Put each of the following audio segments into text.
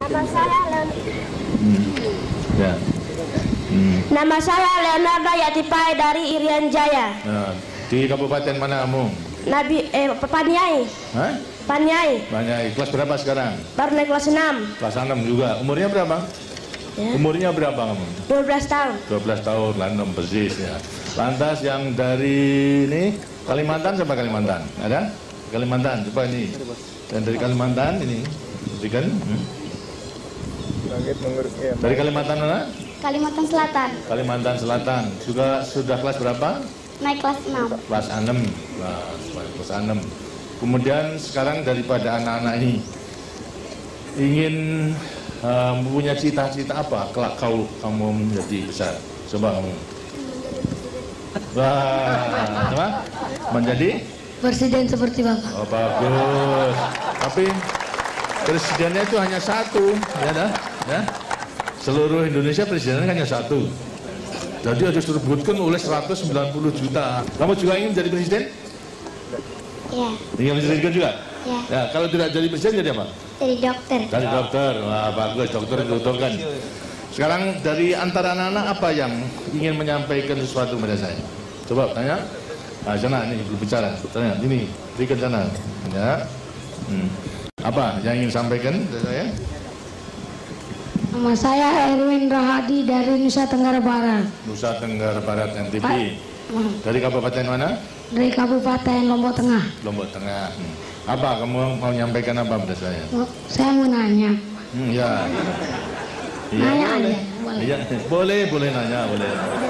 Nama saya Ya. Nama saya Leonardo Yatipai dari Irian Jaya. Nah, di kabupaten mana kamu? Paniai. Hah? Paniai. Paniai. Kelas berapa sekarang? Baru naik kelas 6. Kelas 6 juga. Umurnya berapa? Ya. Umurnya berapa kamu? 12 tahun. 12 tahun, lah 6 persis ya. Lantas yang dari ini Kalimantan sama Kalimantan? Ada? Kalimantan, coba ini. Dan dari Kalimantan ini, berikan. Dari Kalimantan mana? Kalimantan Selatan. Kalimantan Selatan. Sudah kelas berapa? Naik kelas 6. Kelas 6. Kelas 6. Kemudian sekarang daripada anak-anak ini ingin mempunyai cita-cita apa kelak kamu menjadi besar? Coba kamu. Wah, coba menjadi Presiden seperti Bapak. Oh, bagus. Tapi presidennya itu hanya satu, ya dah, ya. Seluruh Indonesia presidennya hanya satu. Jadi harus direbutkan oleh 190 juta. Kamu juga ingin jadi presiden? Iya. Ingin menjadi presiden juga? Iya. Ya, kalau tidak jadi presiden jadi apa? Jadi dokter. Jadi dokter. Wah, bagus, dokter diuntungkan. Sekarang dari antara anak-anak apa yang ingin menyampaikan sesuatu pada saya? Coba tanya. Nah, sana ini berbicara. Tanya, ini, berikan sana. Ya. Apa yang ingin sampaikan pada saya? Nama saya Erwin Rahadi dari Nusa Tenggara Barat. Nusa Tenggara Barat NTB. Dari kabupaten mana? Dari Kabupaten Lombok Tengah. Lombok Tengah. Apa kamu mau menyampaikan apa pada saya? Saya mau nanya. Ya. Iya, Nanya boleh. aja, boleh. Iya, boleh nanya, boleh.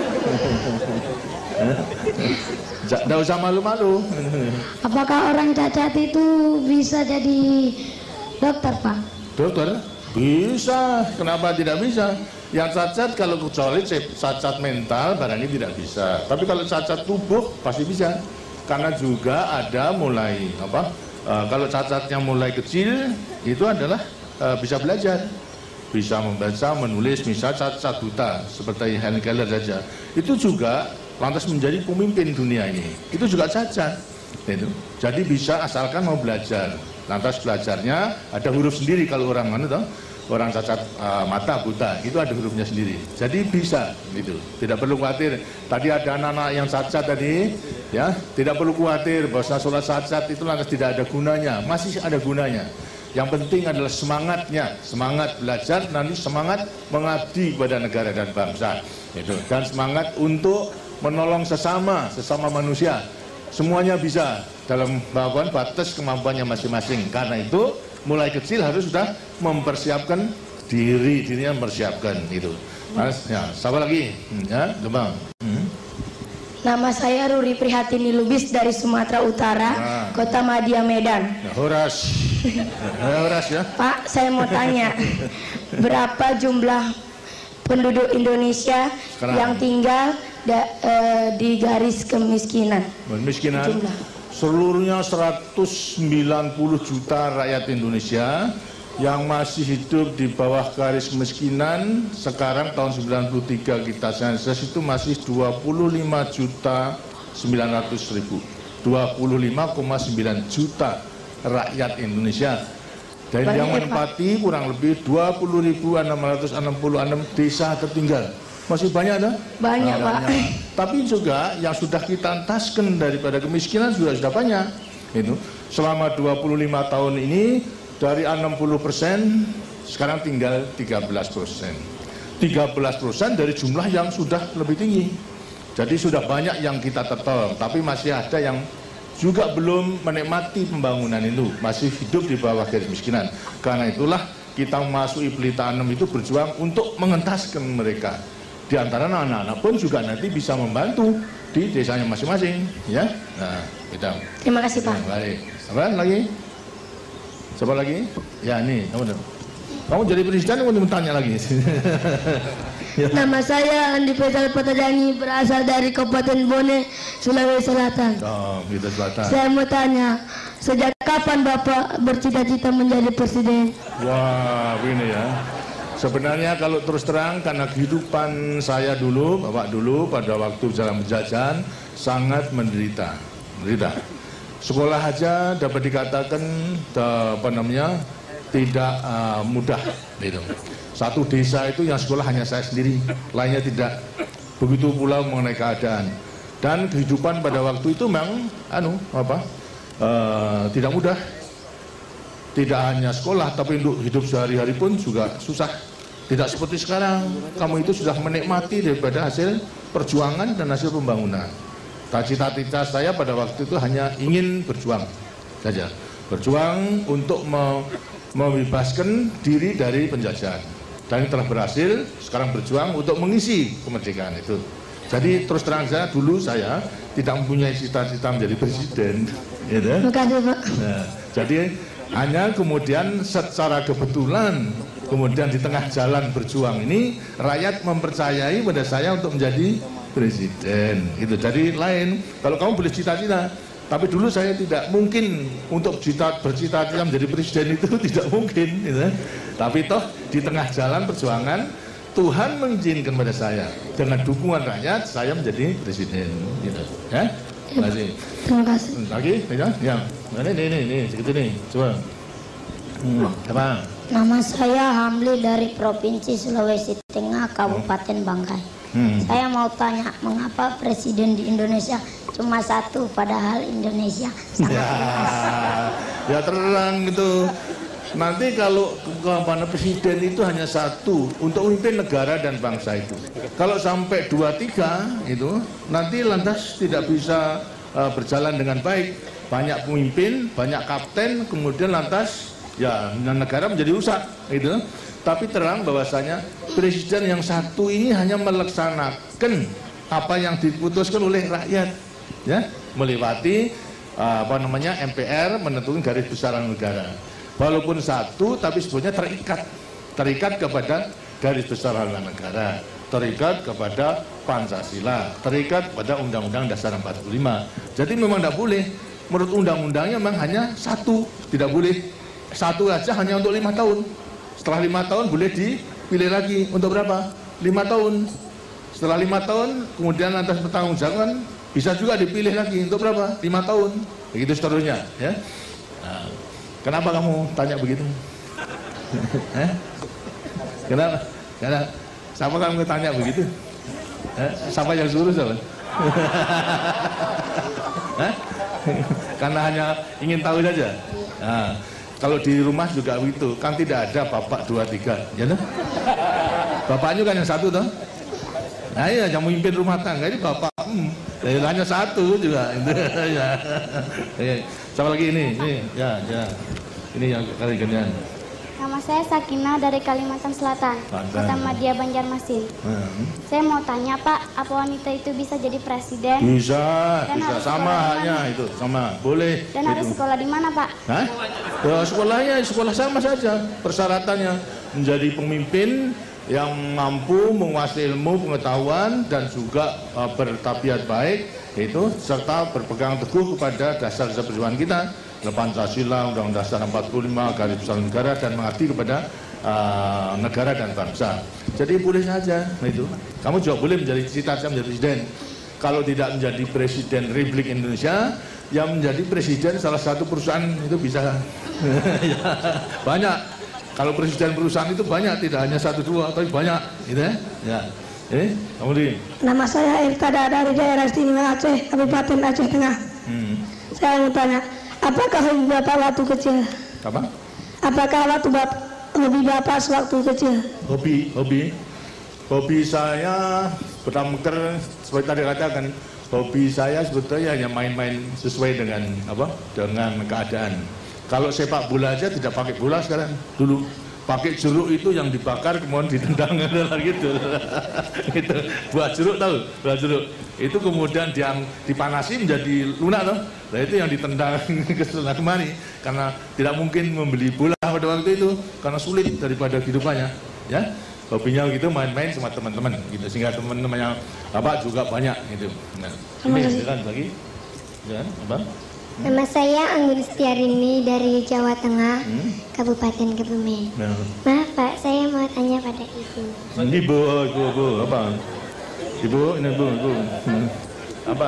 Tidak usah malu-malu. Apakah orang cacat itu bisa jadi dokter, Pak? Dokter? Bisa. Kenapa tidak bisa? Yang cacat kalau kecuali cacat mental barangnya tidak bisa. Tapi kalau cacat tubuh pasti bisa. Karena juga ada mulai kalau cacatnya mulai kecil itu adalah bisa belajar. Bisa membaca, menulis, misalnya cacat buta seperti Helen Keller saja. Itu juga lantas menjadi pemimpin dunia ini. Itu juga cacat. Itu. Jadi bisa asalkan mau belajar. Lantas belajarnya ada huruf sendiri kalau orang mana toh? Orang cacat mata buta itu ada hurufnya sendiri. Jadi bisa gitu. Tidak perlu khawatir. Tadi ada anak-anak yang cacat tadi, ya, tidak perlu khawatir bahwa sholat cacat itu lantas tidak ada gunanya. Masih ada gunanya. Yang penting adalah semangatnya, semangat belajar, nanti semangat mengabdi kepada negara dan bangsa. Itu. Dan semangat untuk menolong sesama manusia. Semuanya bisa dalam batas kemampuannya masing-masing. Karena itu mulai kecil harus sudah mempersiapkan dirinya mempersiapkan itu. Mas, ya, siapa lagi? Ya, coba. Nama saya Ruri Prihatini Lubis dari Sumatera Utara, Kota Madia, Medan. Ya, Horas. Horas ya. Pak, saya mau tanya, berapa jumlah penduduk Indonesia sekarang yang tinggal di garis kemiskinan? Kemiskinan seluruhnya 190 juta rakyat Indonesia yang masih hidup di bawah garis kemiskinan. Sekarang tahun 93 kita sensus itu masih 25.900.000, 25,9 juta rakyat Indonesia. Dan yang menempati kurang lebih 20.666 desa tertinggal. Masih banyak ada? Banyak, Pak. Tapi juga yang sudah kita entaskan daripada kemiskinan sudah banyak. Itu selama 25 tahun ini dari 60% sekarang tinggal 13%. 13% dari jumlah yang sudah lebih tinggi. Jadi sudah banyak yang kita tolong, tapi masih ada yang juga belum menikmati pembangunan itu, masih hidup di bawah garis kemiskinan. Karena itulah kita memasuki Pelita 6 itu berjuang untuk mengentaskan mereka. Di antara anak-anak pun juga nanti bisa membantu di desanya masing-masing, ya. Nah, kita. Terima kasih, Pak. Baik. Apa lagi? Siapa lagi? Ya, ini kamu jadi presiden, kamu tanya lagi. Ya. Nama saya Andi Faisal Patajangi, berasal dari Kabupaten Bone, Sulawesi Selatan. Oh, gitu Selatan. Saya mau tanya, sejak kapan Bapak bercita-cita menjadi presiden? Wah, ini ya. Sebenarnya kalau terus terang karena kehidupan saya dulu, Bapak dulu pada waktu zaman penjajahan sangat menderita. Sekolah aja dapat dikatakan tidak mudah gitu. Satu desa itu yang sekolah hanya saya sendiri, lainnya tidak. Begitu pula mengenai keadaan dan kehidupan pada waktu itu memang tidak mudah. Tidak hanya sekolah, tapi untuk hidup sehari-hari pun juga susah. Tidak seperti sekarang, kamu itu sudah menikmati daripada hasil perjuangan dan hasil pembangunan. Cita-cita saya pada waktu itu hanya ingin berjuang saja. Berjuang untuk membebaskan diri dari penjajahan. Dan telah berhasil, sekarang berjuang untuk mengisi kemerdekaan itu. Jadi terus terang saja, dulu saya tidak mempunyai cita-cita menjadi presiden. Gitu. Nah, jadi hanya kemudian secara kebetulan, kemudian di tengah jalan berjuang ini, rakyat mempercayai pada saya untuk menjadi presiden. Itu jadi lain. Kalau kamu boleh cita-cita, tapi dulu saya tidak mungkin untuk bercita-cita menjadi presiden itu tidak mungkin. Gitu. Tapi toh di tengah jalan perjuangan, Tuhan mengizinkan pada saya dengan dukungan rakyat saya menjadi presiden. Gitu. Ya? Terima kasih. Terima kasih. Lagi, ya. Ini, segitu nih, coba. Apa? Nama saya Hamli dari Provinsi Sulawesi Tengah, Kabupaten Bangkai. Saya mau tanya, mengapa presiden di Indonesia cuma satu, padahal Indonesia sangat luas? Ya terang gitu. Nanti kalau presiden itu hanya satu untuk memimpin negara dan bangsa itu. Kalau sampai 2-3 itu, nanti lantas tidak bisa berjalan dengan baik. Banyak pemimpin, banyak kapten, kemudian lantas ya negara menjadi rusak gitu. Tapi terang bahwasanya presiden yang satu ini hanya melaksanakan apa yang diputuskan oleh rakyat, ya, melewati MPR menentukan garis besaran negara. Walaupun satu, tapi sebetulnya terikat kepada garis besaran negara, terikat kepada Pancasila, terikat pada Undang-Undang Dasar 45. Jadi memang tidak boleh. Menurut undang-undangnya memang hanya satu, tidak boleh satu aja hanya untuk 5 tahun. Setelah 5 tahun boleh dipilih lagi untuk berapa? 5 tahun. Setelah 5 tahun kemudian atas pertanggungjawaban bisa juga dipilih lagi untuk berapa? 5 tahun. Begitu seterusnya, ya. Nah, kenapa kamu tanya begitu? Kenapa? Siapa kamu tanya begitu? Siapa yang suruh siapa? Karena hanya ingin tahu saja. Nah, kalau di rumah juga begitu, kan tidak ada bapak 2-3, ya kan? Bapaknya kan yang satu toh. Nah iya, yang memimpin rumah tangga ini bapak, hanya satu juga. Ya. Sama lagi ini, ya. Ini yang kali gantian. Nama saya Sakina dari Kalimantan Selatan, Kota Madia, Banjarmasin. Saya mau tanya Pak, apa wanita itu bisa jadi presiden? Bisa, sama halnya itu, sama, boleh. Dan harus sekolah di mana Pak? Hah? Ya, sekolah sama saja persyaratannya, menjadi pemimpin yang mampu menguasai ilmu pengetahuan dan juga bertabiat baik itu, serta berpegang teguh kepada dasar-dasar perjuangan kita, Pancasila, Undang-Undang Dasar 45, garis besar negara, dan mengabdi kepada negara dan bangsa. Jadi boleh saja itu. Kamu juga boleh menjadi cita-cita menjadi presiden. Kalau tidak menjadi presiden Republik Indonesia, yang menjadi presiden salah satu perusahaan itu bisa. Ya, banyak. Kalau presiden perusahaan itu banyak, tidak hanya 1-2, tapi banyak, gitu ya. Ya. Kamu di. Nama saya Irtada dari daerah istimewa Aceh, Kabupaten Aceh Tengah. Saya mau tanya, apakah hobi Bapak waktu kecil? Apa? Apakah hobi Bapak sewaktu kecil? Hobi saya pertama seperti tadi katakan, hobi saya sebetulnya hanya main-main sesuai dengan dengan keadaan. Kalau sepak bola aja tidak pakai bola sekarang, dulu pakai jeruk itu yang dibakar kemudian ditendang gitu. Itu buah jeruk, tahu? Buah jeruk itu kemudian dipanasi menjadi lunak loh. Nah itu yang ditendang ke sana kemari karena tidak mungkin membeli bola pada waktu itu karena sulit daripada kehidupannya, ya. Hobinya gitu, main-main sama teman-teman gitu, sehingga teman-temannya Bapak juga banyak gitu. Nah, ini kan lagi, ya, apa? Nama saya Anggun Setiarini dari Jawa Tengah, Kabupaten Kebumen. Maaf Pak, saya mau tanya pada Ibu. Ibu, apa? Ibu, ini ibu. Apa?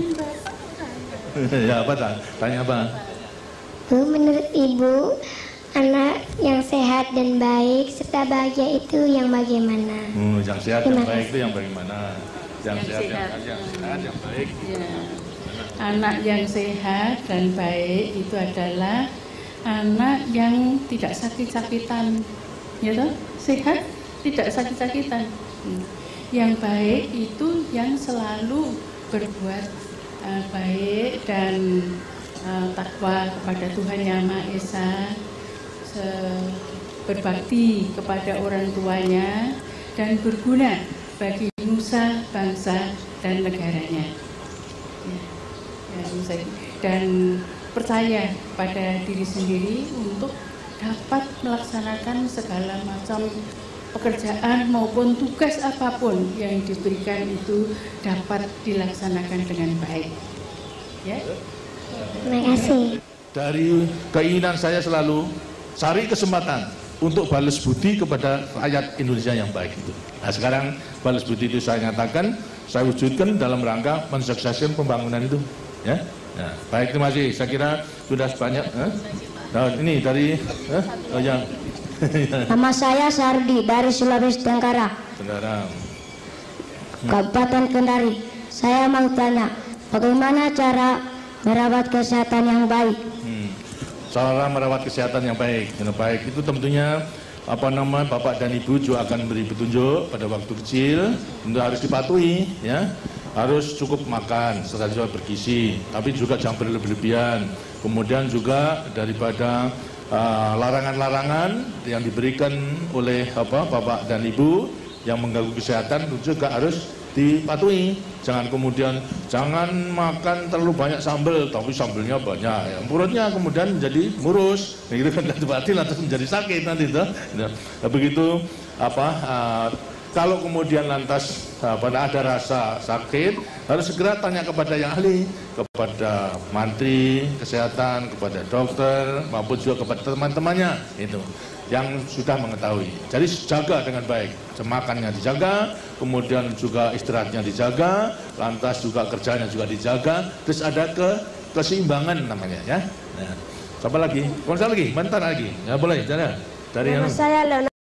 Ya apa? Tanya apa? Bu, menurut Ibu, Anak yang sehat dan baik serta bahagia itu yang bagaimana? Yang sehat dan baik itu yang bagaimana? Yang sehat, yang baik. Ya. Anak yang sehat dan baik itu adalah anak yang tidak sakit-sakitan, ya toh? Sehat, tidak sakit-sakitan. Yang baik itu yang selalu berbuat baik dan takwa kepada Tuhan Yang Maha Esa, berbakti kepada orang tuanya, dan berguna bagi nusa, bangsa, dan negaranya. Dan percaya pada diri sendiri untuk dapat melaksanakan segala macam pekerjaan maupun tugas apapun yang diberikan itu dapat dilaksanakan dengan baik. Ya. Terima kasih. Dari keinginan saya selalu cari kesempatan untuk balas budi kepada rakyat Indonesia yang baik itu. Nah, sekarang balas budi itu saya nyatakan, saya wujudkan dalam rangka mensukseskan pembangunan itu. Ya. Nah, baik, terima kasih. Saya kira sudah banyak. Nah, ini dari Nama saya Sardi dari Sulawesi Tenggara, Kabupaten Kendari. Saya mau tanya, bagaimana cara merawat kesehatan yang baik? Cara merawat kesehatan yang baik. Yang baik itu tentunya Bapak dan Ibu juga akan beri petunjuk pada waktu kecil untuk harus dipatuhi, ya. Harus cukup makan, serta juga bergizi, tapi juga jangan berlebihan. Kemudian juga daripada larangan-larangan yang diberikan oleh Bapak dan Ibu yang mengganggu kesehatan juga harus dipatuhi. Jangan kemudian jangan makan terlalu banyak sambal, tapi sambelnya banyak, ya. Perutnya kemudian menjadi murus, begitu kan, lantas menjadi sakit nanti itu. Begitu kalau kemudian lantas ada rasa sakit, harus segera tanya kepada yang ahli, kepada mantri kesehatan, kepada dokter, maupun juga kepada teman-temannya itu yang sudah mengetahui. Jadi jaga dengan baik, makannya dijaga, kemudian juga istirahatnya dijaga, lantas juga kerjanya juga dijaga, terus ada keseimbangan namanya, ya. Nah, siapa lagi? Konser lagi, bentar lagi, ya boleh, dari Nama saya Leonardo.